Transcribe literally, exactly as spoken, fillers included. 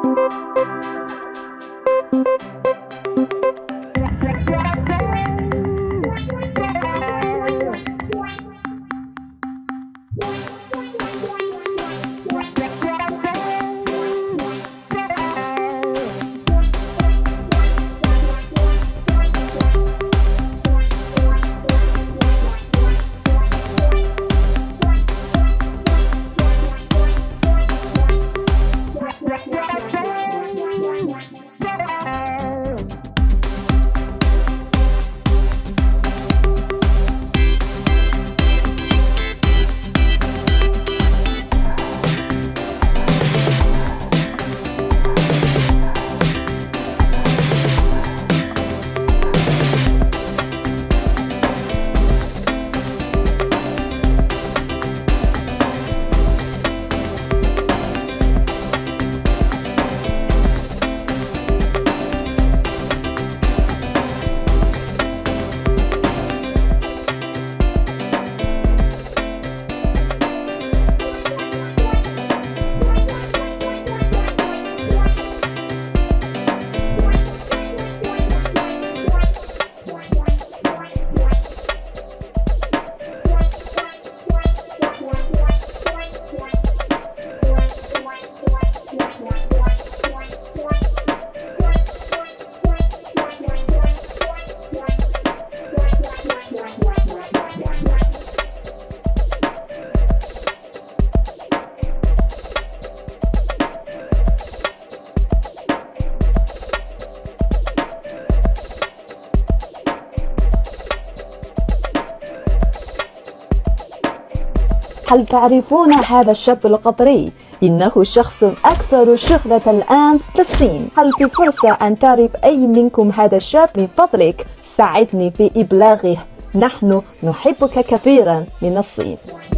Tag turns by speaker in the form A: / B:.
A: هل تعرفون هذا الشاب القطري؟ إنه شخص أكثر شهرة الآن في الصين. هل في فرصة أن تعرف أي منكم هذا الشاب؟ من فضلك ساعدني في إبلاغه. نحن نحبك كثيرا من الصين.